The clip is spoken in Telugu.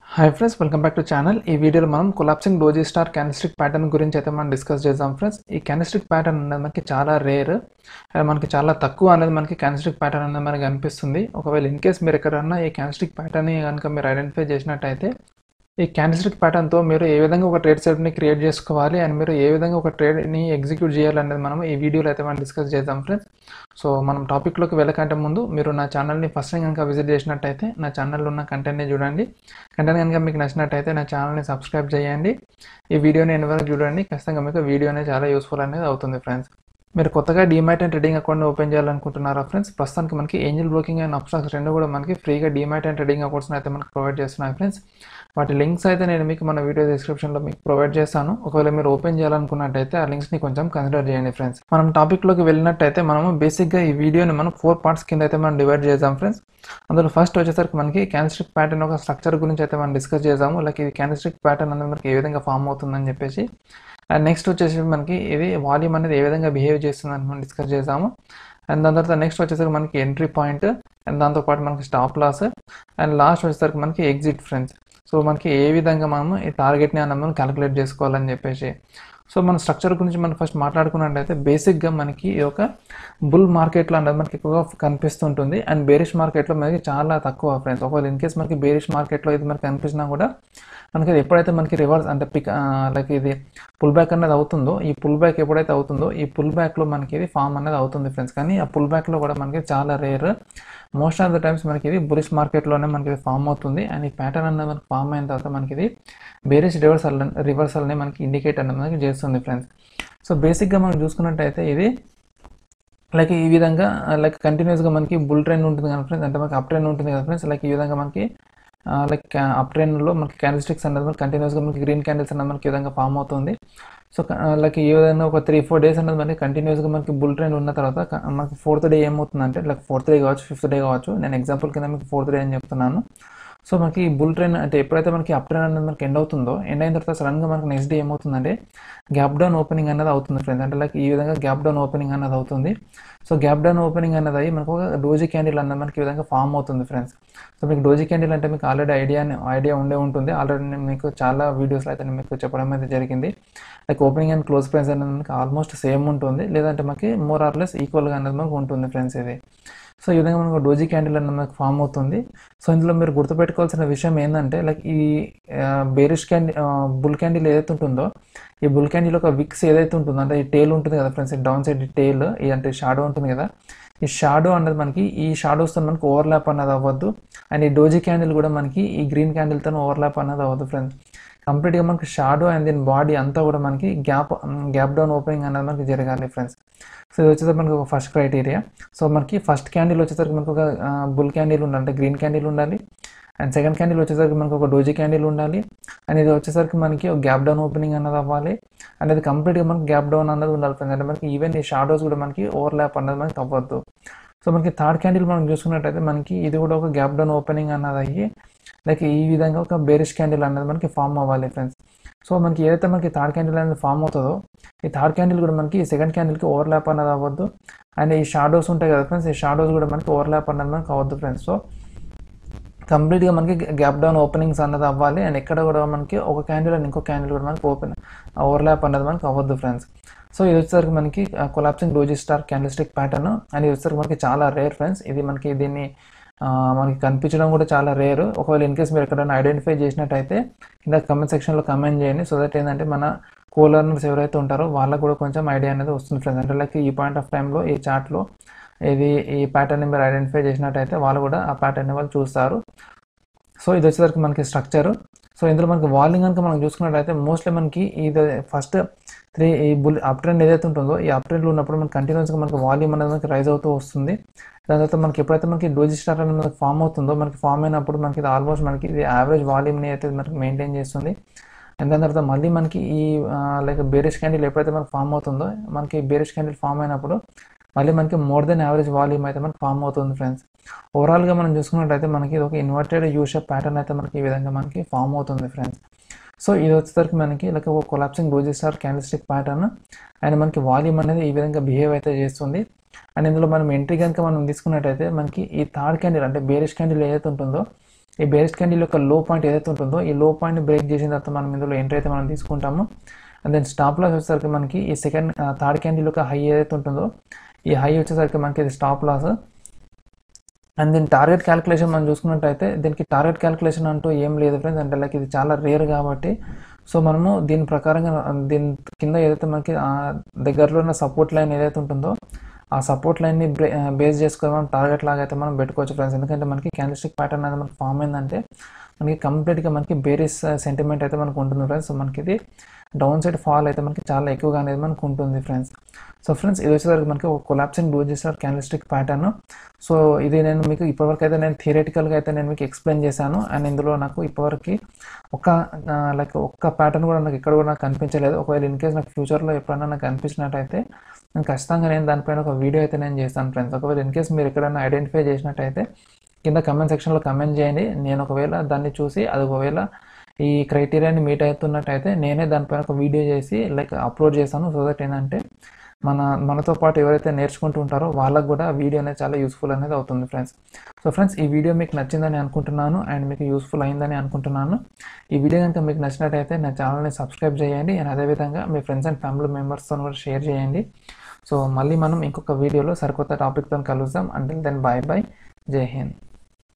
Hi friends, welcome back to channel. ఈ వీడియోలో మనం collapsing doji star candlestick pattern గురించి అయితే మనం డిస్కస్ చేద్దాం ఫ్రెండ్స్. ఈ క్యాండిల్స్టిక్ ప్యాటర్న్ అనేది మనకి చాలా రేర్, మనకి చాలా తక్కువ అనేది మనకి క్యాండిల్స్టిక్ ప్యాటర్న్ అనేది మనకి అనిపిస్తుంది. ఒకవేళ ఇన్ కేస్ మీరు ఎక్కడన్నా ఈ క్యాండిల్స్టిక్ ప్యాటర్న్ని కనుక మీరు ఐడెంటిఫై చేసినట్టయితే ఈ క్యాండిల్స్టిక్ ప్యాటర్న్తో మీరు ఏ విధంగా ఒక ట్రేడ్ సెటప్ని క్రియేట్ చేసుకోవాలి అండ్ మీరు ఏ విధంగా ఒక ట్రేడ్ని ఎగ్జిక్యూట్ చేయాలనేది మనం ఈ వీడియోలో అయితే మనం డిస్కస్ చేద్దాం ఫ్రెండ్స్. సో మనం టాపిక్లోకి వెళ్ళకంటే ముందు మీరు నా ఛానల్ని ఫస్ట్ టైం కనుక విజిట్ చేసినట్టయితే నా ఛానల్లో ఉన్న కంటెంట్ని చూడండి. కంటెంట్ కనుక మీకు నచ్చినట్టయితే నా ఛానల్ని సబ్స్క్రైబ్ చేయండి. ఈ వీడియోని ఎన్ని వరకు చూడండి, ఖచ్చితంగా మీకు వీడియో అనేది చాలా యూస్ఫుల్ అనేది అవుతుంది ఫ్రెండ్స్. మీరు కొత్తగా డీమ్యాట్ అండ్ ట్రేడింగ్ అకౌంట్ని ఓపెన్ చేయాలనుకుంటున్నారా ఫ్రెండ్స్? ప్రస్తుతానికి మనకి ఏంజల్ బ్రోకింగ్ అండ్ అప్స్టాక్స్ రెండు కూడా మనకి ఫ్రీగా డీమ్యాట్ అండ్ ట్రేడింగ్ అకౌంట్స్ని అయితే మనకి ప్రొవైడ్ చేస్తున్నాయి ఫ్రెండ్స్. వాటి లింక్స్ అయితే నేను మీకు మన వీడియో డిస్క్రిప్షన్లో మీకు ప్రొవైడ్ చేస్తాను. ఒకవేళ మీరు ఓపెన్ చేయాలనుకున్నట్టయితే ఆ లింక్స్ని కొంచెం కన్సిడర్ చేయండి ఫ్రెండ్స్. మనం టాపిక్లోకి వెళ్ళినట్టయితే మనము బేసిక్గా ఈ వీడియోని మనం 4 పార్ట్స్ కింద అయితే మనం డివైడ్ చేద్దాం ఫ్రెండ్స్. అందులో ఫస్ట్ వచ్చేసరికి మనకి క్యాండిల్స్టిక్ ప్యాటర్న్ ఒక స్ట్రక్చర్ గురించి అయితే మనం డిస్కస్ చేద్దాము. లైక్ ఇది క్యాండిల్స్టిక్ ప్యాటర్న్ అనేది మనకి ఏ విధంగా ఫామ్ అవుతుందని చెప్పేసి, అండ్ నెక్స్ట్ వచ్చేసి మనకి ఇది వాల్యూమ్ అనేది ఏ విధంగా బిహేవ్ చేస్తుందని మనం డిస్కస్ చేద్దాము. అండ్ దాని తర్వాత నెక్స్ట్ వచ్చేసరికి మనకి ఎంట్రీ పాయింట్, అండ్ దాంతోపాటు మనకి స్టాప్ లాస్, అండ్ లాస్ట్ వచ్చేసరికి మనకి ఎగ్జిట్ ఫ్రెండ్స్. సో మనకి ఏ విధంగా మనము ఈ టార్గెట్ని అన్న మనం క్యాలిక్యులేట్ చేసుకోవాలని చెప్పేసి, సో మన స్ట్రక్చర్ గురించి మనం ఫస్ట్ మాట్లాడుకున్నట్టయితే బేసిక్గా మనకి ఒక బుల్ మార్కెట్లో అనేది మనకి ఎక్కువగా కనిపిస్తుంటుంది అండ్ బేరిష్ మార్కెట్లో మనకి చాలా తక్కువ ఫ్రెండ్స్. ఒకవేళ ఇన్ కేస్ మనకి బేరిష్ మార్కెట్లో ఇది మనకి కనిపించినా కూడా మనకి ఎప్పుడైతే మనకి రివర్స్ అంటే లైక్ ఇది పుల్ బ్యాక్ అనేది అవుతుందో, ఈ పుల్ బ్యాక్ ఎప్పుడైతే అవుతుందో ఈ పుల్ బ్యాక్లో మనకి ఇది ఫామ్ అనేది అవుతుంది ఫ్రెండ్స్. కానీ ఆ పుల్ బ్యాక్లో కూడా మనకి చాలా rare, most of the times మనకి ఇది బులిష్ మార్కెట్లోనే మనకి ఇది ఫామ్ అవుతుంది. అండ్ ఈ ప్యాటర్న్ అనేది మనకి ఫామ్ అయిన తర్వాత మనకి ఇది బేరిష్ రివర్సల్ని మనకి ఇండికేట్ అనేది మనకి చేస్తుంది ఫ్రెండ్స్. సో బేసిక్గా మనం చూసుకున్నట్టయితే ఇది లైక్ ఈ విధంగా లైక్ కంటిన్యూస్గా మనకి బుల్ ట్రెండ్ ఉంటుంది కదా ఫ్రెండ్స్, అంటే మనకి అప్ ట్రెండ్ ఉంటుంది కదా ఫ్రెండ్స్. లైక్ ఈ విధంగా మనకి లైక్ అప్ ట్రెండ్లో మనకి క్యాండిల్స్టిక్స్ అనేది మనకి కంటిన్యూస్గా మనకి గ్రీన్ క్యాండిల్స్ అనేది మనకి ఈ విధంగా ఫామ్ అవుతుంది. సో లైక్ ఈ విధంగా ఒక 3-4 డేస్ అనేది మనకి కంటిన్యూస్గా మనకి బుల్ ట్రెండ్ ఉన్న తర్వాత మనకి 4th డే ఏమవుతుందంటే లైక్ 4th డే కావచ్చు, 5th డే కావచ్చు, నేను ఎగ్జాంపుల్ కింద మీకు 4th డే అని చెప్తున్నాను. సో మనకి బుల్ ట్రెండ్ అంటే ఎప్పుడైతే మనకి అప్ ట్రెండ్ అనేది మనకి ఎండ్ అవుతుందో, ఎండ్ అయిన తర్వాత సడన్గా మనకి నెక్స్ట్ డే ఏమవుతుందంటే గ్యాప్ డౌన్ ఓపెనింగ్ అనేది అవుతుంది ఫ్రెండ్స్. అంటే లైక్ ఈ విధంగా గ్యాప్ డౌన్ ఓపెనింగ్ అనేది అవుతుంది. సో గ్యాప్ డౌన్ ఓపెనింగ్ అనేది అయ్యి మనకు ఒక డోజీ క్యాండిల్ అనేది మనకి ఈ విధంగా ఫామ్ అవుతుంది ఫ్రెండ్స్. సో మీకు డోజీ క్యాండిల్ అంటే మీకు ఆల్రెడీ ఐడియా ఉండే ఉంటుంది. ఆల్రెడీ నేను మీకు చాలా వీడియోస్లో అయితే మీకు చెప్పడం అయితే జరిగింది. Like opening and close price అనేది మనకి ఆల్మోస్ట్ సేమ్ ఉంటుంది, లేదంటే మనకి మోర్ ఆర్ లెస్ ఈక్వల్గా అనేది మనకు ఉంటుంది ఫ్రెండ్స్ ఇది. సో ఈ విధంగా మనకు డోజీ క్యాండిల్ అనేది మనకు ఫామ్ అవుతుంది. సో ఇందులో మీరు గుర్తుపెట్టుకోవాల్సిన విషయం ఏంటంటే లైక్ ఈ బేరిష్ క్యాండిల్ బుల్ క్యాండిల్ ఏదైతే ఉంటుందో, ఈ బుల్ క్యాండిల్ ఒక విక్స్ ఏదైతే ఉంటుందో అంటే ఈ టేల్ ఉంటుంది కదా ఫ్రెండ్స్, ఈ డౌన్ సైడ్ టేల్ అంటే షాడో ఉంటుంది కదా, ఈ షాడో అనేది మనకి ఈ షాడోస్తో మనకి ఓవర్లాప్ అనేది అవ్వద్దు. అండ్ ఈ డోజీ క్యాండిల్ కూడా మనకి ఈ గ్రీన్ క్యాండిల్తో ఓవర్లాప్ అనేది అవ్వద్దు ఫ్రెండ్స్. కంప్లీట్గా మనకి షాడో అండ్ దీని బాడీ అంతా కూడా మనకి గ్యాప్ డౌన్ ఓపెనింగ్ అనేది మనకి జరగాలి ఫ్రెండ్స్. సో ఇది వచ్చేసరికి మనకి ఒక ఫస్ట్ క్రైటీరియా. సో మనకి ఫస్ట్ క్యాండిల్ వచ్చేసరికి మనకు ఒక బుల్ క్యాండిల్ ఉండాలి, అంటే గ్రీన్ క్యాండిల్ ఉండాలి. అండ్ సెకండ్ క్యాండిల్ వచ్చేసరికి మనకు ఒక డోజీ క్యాండిల్ ఉండాలి. అండ్ ఇది వచ్చేసరికి మనకి ఒక గ్యాప్ డౌన్ ఓపెనింగ్ అన్నది అవ్వాలి. అండ్ అది కంప్లీట్గా మనకి గ్యాప్ డౌన్ అన్నది ఉండాలి ఫ్రెండ్స్. అంటే మనకి ఈవెన్ ఈ షాడోస్ కూడా మనకి ఓవర్లాప్ అన్నది మనకి అవ్వద్దు. సో మనకి థర్డ్ క్యాండిల్ మనం చూసుకున్నట్టయితే మనకి ఇది కూడా ఒక గ్యాప్ డౌన్ ఓపెనింగ్ అన్నది అయ్యి లైక్ ఈ విధంగా ఒక బేరిష్ క్యాండిల్ అనేది మనకి ఫామ్ అవ్వాలి ఫ్రెండ్స్. సో మనకి ఏదైతే మనకి థర్డ్ క్యాండిల్ అనేది ఫామ్ అవుతుందో, ఈ థర్డ్ క్యాండిల్ కూడా మనకి సెకండ్ క్యాండిల్కి ఓవర్లాప్ అనేది అవ్వద్దు. అండ్ ఈ షాడోస్ ఉంటాయి కదా ఫ్రెండ్స్, ఈ షాడోస్ కూడా మనకి ఓవర్లాప్ అనేది మనకి అవ్వద్దు ఫ్రెండ్స్. సో కంప్లీట్గా మనకి గ్యాప్ డౌన్ ఓపెనింగ్స్ అన్నది అవ్వాలి. అండ్ ఎక్కడ కూడా మనకి ఒక క్యాండిల్ అండ్ ఇంకో క్యాండిల్ కూడా మనకి ఓవర్లాప్ అనేది మనకి అవ్వద్దు ఫ్రెండ్స్. సో ఇది వచ్చేసరికి మనకి collapsing doji star candlestick pattern. And ఇది వచ్చేసరికి మనకి చాలా రేర్ ఫ్రెండ్స్. ఇది మనకి దీన్ని మనకి కనిపించడం కూడా చాలా రేరు. ఒకవేళ ఇన్ కేస్ మీరు ఎక్కడైనా ఐడెంటిఫై చేసినట్టయితే కింద కమెంట్ సెక్షన్లో కమెంట్ చేయండి. సో దట్ ఏంటంటే మన కోలర్నర్స్ ఎవరైతే ఉంటారో వాళ్ళకు కూడా కొంచెం ఐడియా అనేది వస్తుంది ఫ్రెండ్స్. అంటే లైక్ ఈ పాయింట్ ఆఫ్ టైంలో ఈ చార్ట్లో ఈ ప్యాటర్న్ని మీరు ఐడెంటిఫై చేసినట్టయితే వాళ్ళు కూడా ఆ ప్యాటర్న్ని వాళ్ళు చూస్తారు. సో ఇది వచ్చేసరికి మనకి స్ట్రక్చర్. సో ఇందులో మనకి వాల్యూమ్ కనుక మనం చూసుకున్నట్టయితే మోస్ట్లీ మనకి ఇది ఫస్ట్ ఈ అప్ ట్రెండ్ ఏదైతే ఉంటుందో, ఈ అప్ ట్రెండ్లో ఉన్నప్పుడు మనకి కంటిన్యూస్గా మనకి వాల్యూమ్ అనేది మనకి రైజ్ అవుతూ వస్తుంది. దాని తర్వాత మనకి ఎప్పుడైతే మనకి డోజీ స్టార్ అనేది మనకి ఫామ్ అవుతుందో, మనకి ఫామ్ అయినప్పుడు మనకి ఇది ఆల్మోస్ట్ మనకి ఇది యావరేజ్ వాల్యూమ్ని అయితే మనకి మెయింటైన్ చేస్తుంది. అండ్ దాని తర్వాత మళ్ళీ మనకి ఈ లైక్ బేరిష్ క్యాండిల్ ఎప్పుడైతే మనకి ఫామ్ అవుతుందో, మనకి బేరిష్ క్యాండిల్ ఫామ్ అయినప్పుడు మళ్ళీ మనకి మోర్ దెన్ యావరేజ్ వాల్యూమ్ అయితే మనకి ఫామ్ అవుతుంది ఫ్రెండ్స్. ఓవరాల్గా మనం చూసుకున్నట్టయితే మనకి ఇది ఒక ఇన్వర్టెడ్ యూ షేప్ ప్యాటర్న్ అయితే మనకి ఈ విధంగా మనకి ఫామ్ అవుతుంది ఫ్రెండ్స్. సో ఇది వచ్చేసరికి మనకి లైక్ ఒక collapsing doji star candlestick pattern. And మనకి వాల్యూమ్ అనేది ఈ విధంగా బిహేవ్ అయితే చేస్తుంది. అండ్ ఇందులో మనం ఎంట్రీ కనుక మనం తీసుకున్నట్టయితే మనకి ఈ థర్డ్ క్యాండిల్ అంటే బేరిష్ క్యాండిల్ ఏదైతే ఉంటుందో, ఈ బేరిష్ క్యాండిల్ యొక్క లో పాయింట్ ఏదైతే ఉంటుందో ఈ లో పాయింట్ని బ్రేక్ చేసిన తర్వాత మనం ఇందులో ఎంట్రీ అయితే మనం తీసుకుంటాము. అండ్ దెన్ స్టాప్ లాస్ వచ్చేసరికి మనకి ఈ థర్డ్ క్యాండిల్ యొక్క హై ఏదైతే ఉంటుందో ఈ హై వచ్చేసరికి మనకి ఇది స్టాప్ లాస్. అండ్ దీని టార్గెట్ క్యాలిక్యులేషన్ మనం చూసుకున్నట్టయితే దీనికి టార్గెట్ క్యాలిక్యులేషన్ అంటూ ఏం లేదు ఫ్రెండ్స్. అంటే లైక్ ఇది చాలా రేర్ కాబట్టి సో మనము దీని ప్రకారంగా దీని కింద ఏదైతే మనకి దగ్గరలో ఉన్న సపోర్ట్ లైన్ ఏదైతే ఉంటుందో ఆ సపోర్ట్ లైన్ని బేస్ చేసుకొని మనం టార్గెట్ లాగా అయితే మనం పెట్టుకోవచ్చు ఫ్రెండ్స్. ఎందుకంటే మనకి క్యాండిల్స్టిక్ ప్యాటర్న్ అనేది మనకి ఫామ్ అయిందంటే మనకి కంప్లీట్గా మనకి బేరిష్ సెంటిమెంట్ అయితే మనకు ఉంటుంది ఫ్రెండ్స్. సో మనకి ఇది డౌన్ సైడ్ ఫాల్ అయితే మనకి చాలా ఎక్కువగా అనేది మనకు ఉంటుంది ఫ్రెండ్స్. సో ఫ్రెండ్స్ ఇది వచ్చేసరికి మనకి ఒక collapsing doji star candlestick pattern. So ఇది నేను మీకు ఇప్పటివరకు అయితే నేను థియరిటికల్గా అయితే నేను మీకు ఎక్స్ప్లెయిన్ చేశాను. అండ్ ఇందులో నాకు ఇప్పటివరకు ఒక్క ప్యాటర్న్ కూడా నాకు ఇక్కడ కూడా నాకు కనిపించలేదు. ఒకవేళ ఇన్ కేస్ నాకు ఫ్యూచర్లో ఎప్పుడైనా నాకు కనిపించినట్టయితే నేను ఖచ్చితంగా నేను దానిపైన ఒక వీడియో అయితే నేను చేస్తాను ఫ్రెండ్స్. ఒకవేళ ఇన్ కేస్ మీరు ఎక్కడైనా ఐడెంటిఫై చేసినట్టయితే కింద కమెంట్ సెక్షన్లో కమెంట్ చేయండి. నేను ఒకవేళ దాన్ని చూసి అది ఒకవేళ ఈ క్రైటీరియాని మీట్ అవుతున్నట్టయితే నేనే దానిపైన ఒక వీడియో చేసి అప్లోడ్ చేస్తాను. సో దట్ ఏంటంటే మనతో పాటు ఎవరైతే నేర్చుకుంటూ ఉంటారో వాళ్ళకు కూడా వీడియో అనేది చాలా యూస్ఫుల్ అనేది అవుతుంది ఫ్రెండ్స్. సో ఫ్రెండ్స్ ఈ వీడియో మీకు నచ్చిందని అనుకుంటున్నాను అండ్ మీకు యూస్ఫుల్ అయిందని అనుకుంటున్నాను. ఈ వీడియో కనుక మీకు నచ్చినట్టయితే నా ఛానల్ని సబ్స్క్రైబ్ చేయండి అండ్ అదేవిధంగా మీ ఫ్రెండ్స్ అండ్ ఫ్యామిలీ మెంబర్స్తో కూడా షేర్ చేయండి. సో మళ్ళీ మనం ఇంకొక వీడియోలో సరికొత్త టాపిక్తో కలుద్దాం. అంటిల్ దెన్ బాయ్ బాయ్, జై హింద్.